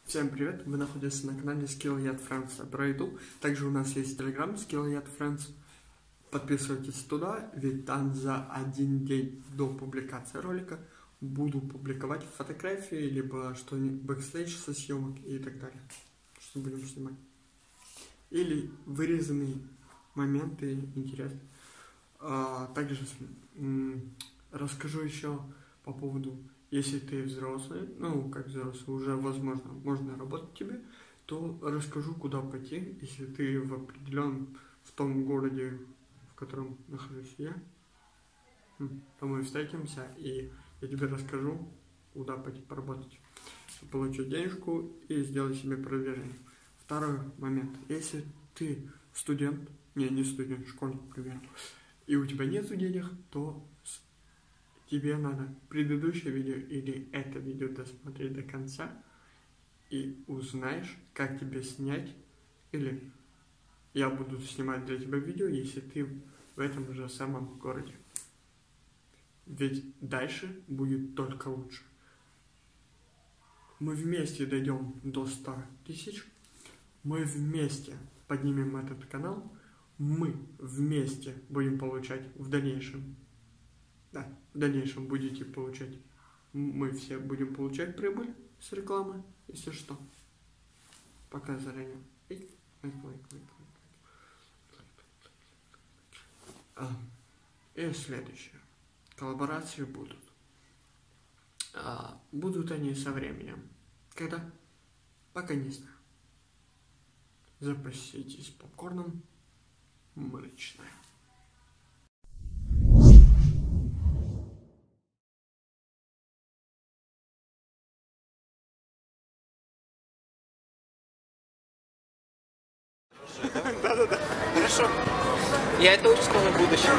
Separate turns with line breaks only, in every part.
Всем привет! Вы находитесь на канале Skillyard Friends про еду. Также у нас есть Telegram Skillyard Friends. Подписывайтесь туда, ведь там за один день до публикации ролика буду публиковать фотографии, либо что-нибудь бэкстейдж со съемок и так далее. Что будем снимать. Или вырезанные моменты интересные. Также расскажу еще по поводу, если ты взрослый, ну как взрослый, уже возможно, можно работать тебе, то расскажу, куда пойти, если ты в определенном, в том городе, в котором нахожусь я, то мы встретимся, и я тебе расскажу, куда пойти поработать, получить денежку и сделать себе продвижение. Второй момент, если ты студент, не студент, школьник, к примеру, и у тебя нет денег, то тебе надо предыдущее видео или это видео досмотреть до конца и узнаешь, как тебе снять, или я буду снимать для тебя видео, если ты в этом же самом городе. Ведь дальше будет только лучше. Мы вместе дойдем до 100 тысяч, мы вместе поднимем этот канал, мы вместе будем получать в дальнейшем. Да, в дальнейшем будете получать, мы все будем получать прибыль с рекламы, если что. Пока заранее. И следующее. Коллаборации будут. Будут они со временем. Когда? Пока не знаю. Запаситесь попкорном. Мы начинаем.
Да. Хорошо. Я это учу в будущем.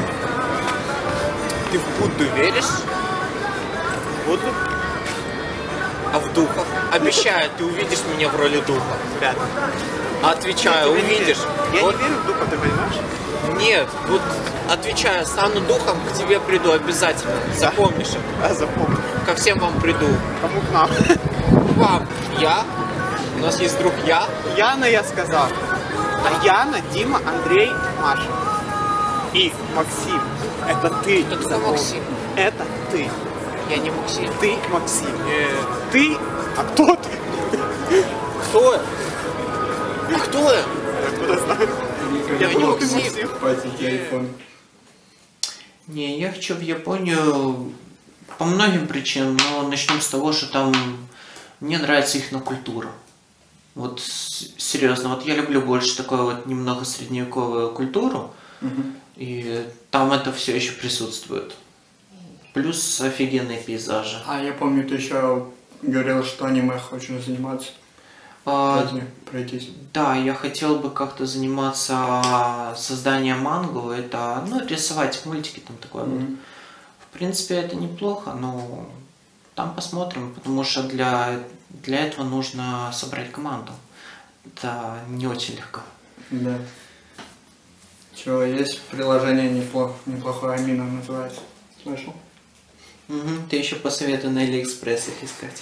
Ты в Будду веришь? Будду? А в духов? Обещаю, ты увидишь меня в роли духа. Ребята. Отвечаю, увидишь.
Я не верю в духа, ты понимаешь?
Нет, вот отвечаю, стану духом, к тебе приду обязательно. Запомнишь?
Запомню.
Ко всем вам приду.
Кому к нам?
К вам. Я. У нас есть друг я.
Яна, я сказал. А Яна, Дима, Андрей, Маша. И Максим. Это ты.
Кто Максим?
Это ты.
Я не Максим.
Ты Максим. Ты? А кто ты?
Кто я? А кто я?
Я откуда знаю?
Я не
думал, ты
Максим.
Максим.
Не, я хочу в Японию по многим причинам, но начнем с того, что там мне нравится их культура. Вот серьезно, вот я люблю больше такую вот немного средневековую культуру, и там это все еще присутствует. Плюс офигенные пейзажи.
А я помню, ты еще говорил, что аниме хочешь заниматься. Пройтись.
Да, я хотел бы как-то заниматься созданием мангу, это, ну, рисовать мультики там такое вот. В принципе, это неплохо, но там посмотрим, потому что для этого нужно собрать команду. Это не очень легко.
Да. Чего, есть приложение неплохое, Амина называется. Слышал?
Ты еще посоветуй на Алиэкспресс их искать.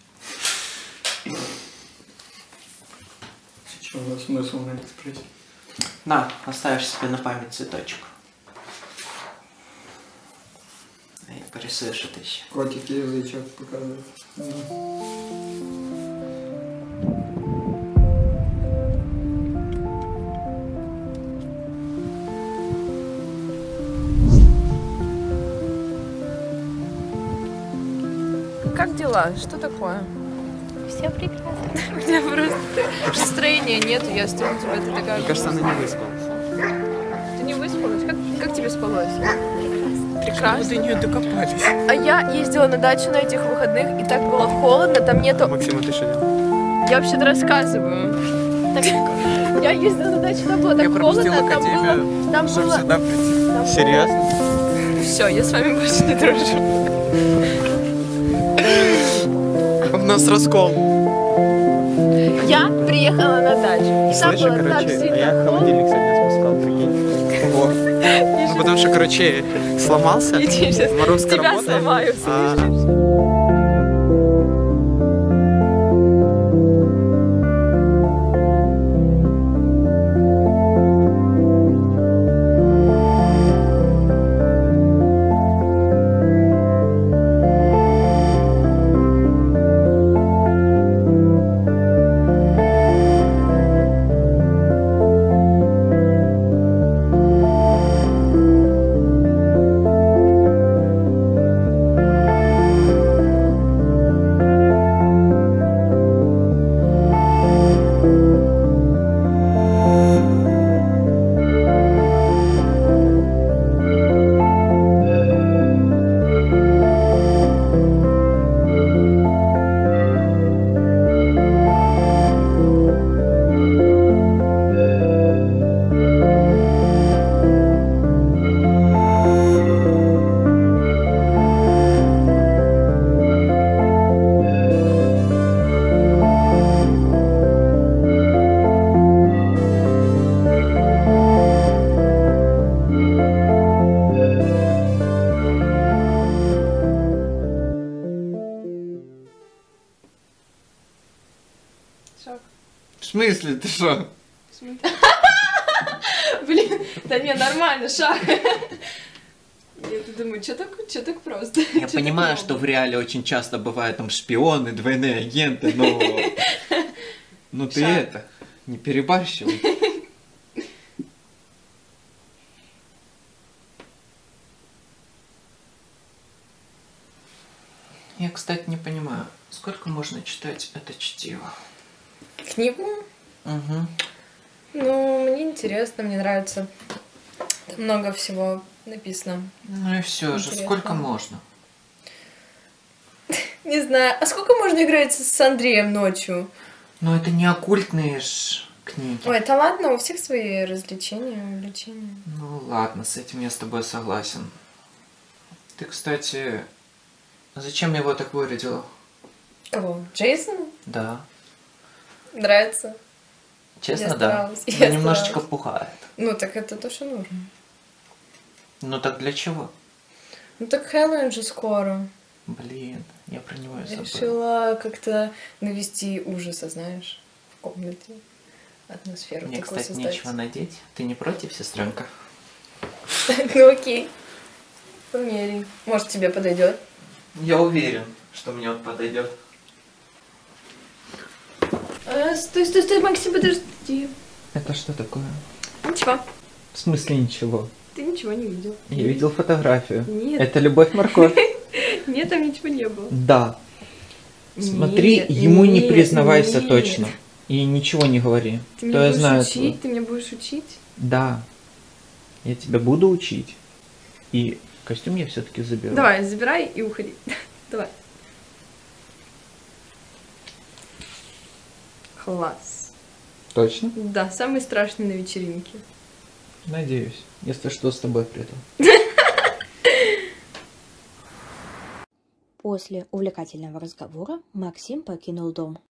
Чего за смысл на Алиэкспрессе?
На, оставишь себе на память цветочек. И порисуешь это еще.
Котики, язычок показывает.
Как дела? Что такое?
Все прекрасно.
У тебя просто настроения нет, я стою у тебя, ты такая...
Мне кажется, она не выспалась.
Ты не выспалась? Как тебе спалось? Прекрасно.
Мы до нее докопались.
А я ездила на дачу на этих выходных, и так было холодно, там нету...
Максим, а ты что делал?
Я вообще-то рассказываю. Я ездила на дачу, там было так холодно, там было...
сюда прийти. Серьезно?
Все, я с вами больше не дружу.
У нас раскол.
Я приехала на дачу. И там
Слышишь,
было так
а
сильно
я
холодно.
холодильник сегодня спускал, прикинь. Вот. Ну, потому что, короче, сломался.
Иди, сейчас
Морозко
тебя
работает.
сломаю, слышишь? шаг.
В смысле, ты что?
Блин, да не, нормально, шаг. Я думаю, что так просто?
Я понимаю, что в реале очень часто бывают там шпионы, двойные агенты, но... Ну ты это, не перебарщивай. Я, кстати, не понимаю, сколько можно читать это чтиво?
Книгу?
Угу.
Ну, мне интересно, мне нравится. Там много всего написано.
Ну и все же, сколько можно?
Не знаю. А сколько можно играть с Андреем ночью?
Ну это не оккультные ж книги.
Ой, это ладно, у всех свои развлечения, увлечения.
Ну ладно, с этим я с тобой согласен. Ты, кстати, зачем его так вырядила?
Кого? Джейсона?
Да.
Нравится?
Честно,
Я
да.
старалась,
Но
я
немножечко
старалась.
пугает.
Ну, так это то, что нужно.
Ну так для чего?
Ну, так Хэллоуин же скоро.
Блин, я про него и
Я
забыл.
решила как-то навести ужаса, знаешь, в комнате. Атмосферу
Мне,
такую
кстати,
создать.
нечего надеть. Ты не против, сестренка?
Ну, окей. Померяй. Может, тебе подойдет.
Я уверен, что мне он подойдет.
Стой, Максим, подожди.
Это что такое?
Ничего.
В смысле ничего?
Ты ничего не видел.
Я видел фотографию.
Нет.
Это любовь-морковь?
Нет, там ничего не было.
Да. Смотри,
Нет,
ему не
нет,
признавайся
нет.
точно. И ничего не говори.
Ты
То
меня
я
будешь
знаю
учить?
этого.
Ты меня будешь учить?
Да. Я тебя буду учить. И костюм я все-таки заберу.
Давай, забирай и уходи. Давай. Класс.
Точно?
Да, самый страшный на вечеринке.
Надеюсь. Если что, с тобой приду.
После увлекательного разговора Максим покинул дом.